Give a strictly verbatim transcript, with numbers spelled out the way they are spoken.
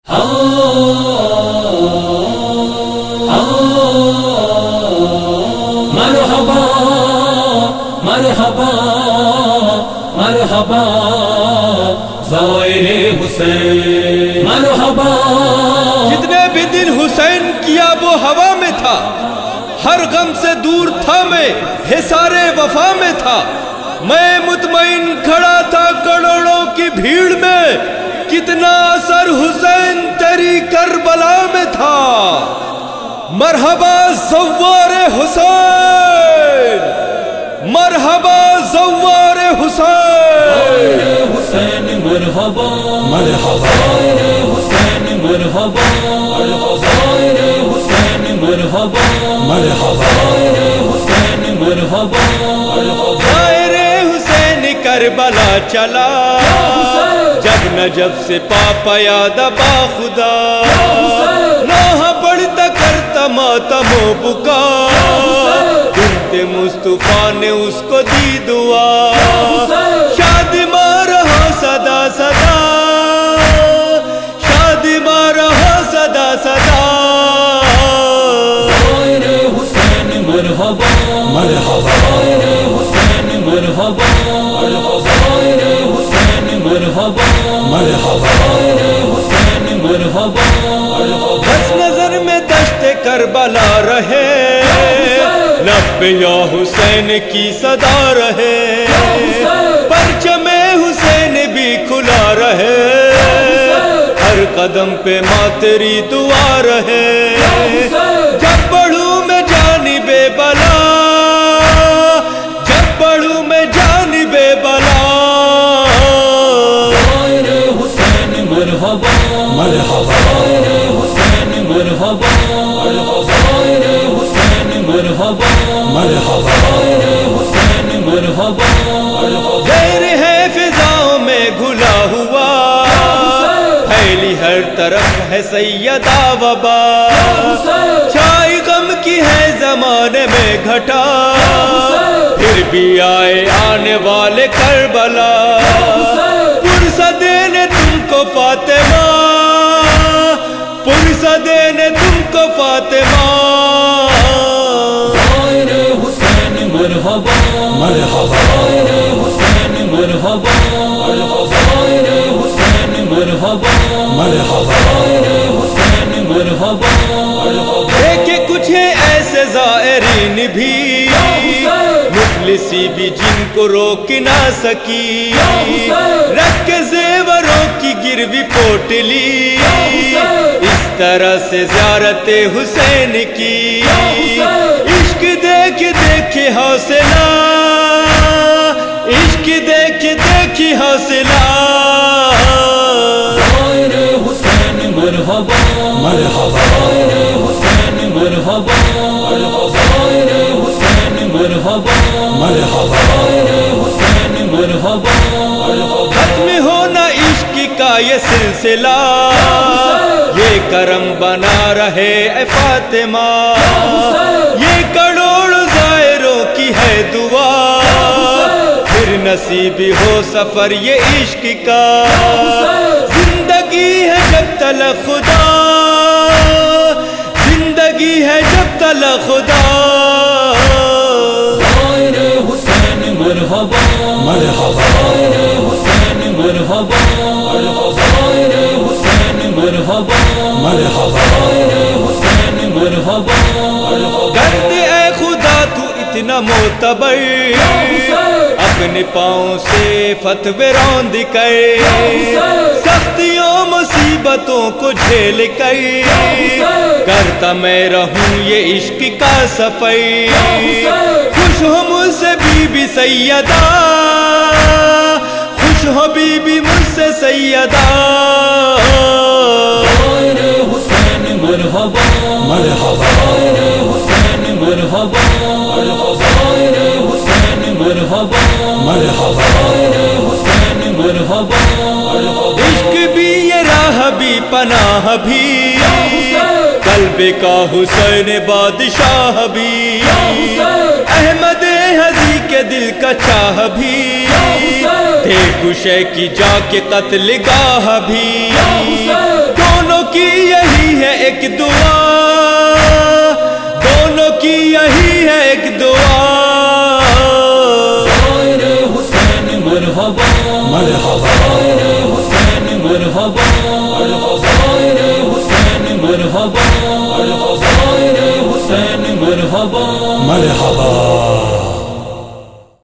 مرحبا مرحبا مرحبا زائر حسین مرحبا. جتنے بھی دن حسین کی آب و ہوا میں تھا، ہر غم سے دور تھا، میں حصار وفا میں تھا. میں مطمئن کھڑا تھا کروڑوں کی بھیڑ میں، کتنا اثر حسین تیری کربلا میں تھا. مرحبا زوار حسین، مرحبا زوار حسین. حسین مرحبا مرحبا حسین مرحبا حسین مرحبا مرحبا حسین مرحبا. زائر حسین کربلا چلا، جب نجف سے پاپا یاد با خدا. نوح پڑھتا کرتا ماتم و بکا، بنت مصطفیٰ نے اس کو دی دعا. شادی ماں رہا صدا صدا، شادی ماں رہا صدا صدا. زائر حسین مرحبا مرحبا حسین مرحبا زائر حسین مرحبا مرحبا حسین مرحبا. بس نظر میں دشت کربلا رہے، لب پہ یا حسین کی صدا رہے. پرچم حسین بھی کھلا رہے، ہر قدم پہ ماں تیری دعا رہے. جب بڑھوں میں جانب بلا، جب بڑھوں میں جانب بلا. زائر حسین مرحبا مرحبا حسین مرحبا زائر حسین مرحبا مرحبا حسین مرحبا. غیر ہے فضاؤں میں گھلا ہوا، پھیلی ہر طرف ہے سیدہ وبا. چھائی غم کی ہے زمانے میں گھٹا، پھر بھی آئے آنے والے کربلا. پرسہ دینے تم کو فاطمہ، پرسہ دینے تم کو فاطمہ. زائر حسین مرحبا مرحبا حسین مرحبا زائر حسین مرحبا مرحبا حسین مرحبا. دیکھے کچھ ایسے زائرین بھی، مفلسی بھی جن کو روک نہ سکی. رکھ کے زیوروں کی گروی پوٹلی، اس طرح سے زیارت حسین کی. عشق دیکھ دیکھ حوصلہ، عشق دیکھ دیکھ حوصلہ. زائر حسین مرحبا مرحبا حسین مرحبا زائر حسین مرحبا مرحبا حسین مرحبا. ختم ہونا عشق کا یہ سلسلہ، یہ کرم بنا رہے اے فاطمہ. یہ کروڑ زائروں کی ہے دعا، پھر نصیب ہو سفر یہ عشق کا. زندگی ہے جب تلک خدا، زندگی ہے جب تلک خدا. زائر حسین مرحبا مرحبا حسین مرحبا زائر حسین مرحبا مرحبا حسین مرحبا. درد اے خدا تو اتنا معتبر، اپنے پاؤں سے فتوے روند کر، سختیوں مصیبتوں کو جھیل کر، کرتا میں رہوں یہ عشق کا سفر. خوش ہو مجھ سے بی بی سیدہ، خوش ہو بی بی مجھ سے سیدہ. زائر حسین مرحبا مرحبا حسین مرحبا زائر حسین مرحبا مرحبا حسین مرحبا. عشق بھی یہ راہ بھی پناہ بھی، قلب کا حسین بادشاہ بھی. احمد حضی کے دل کا چاہ بھی، تھے گشے کی جا کے قتل گاہ بھی. دونوں کی یہی ہے ایک دعا، دونوں کی یہی ہے ایک دعا۔ زائر حسین مرحبا مرحبا، زائر حسین مرحبا مرحبا، زائر حسین مرحبا مرحبا، زائر حسین مرحبا مرحبا۔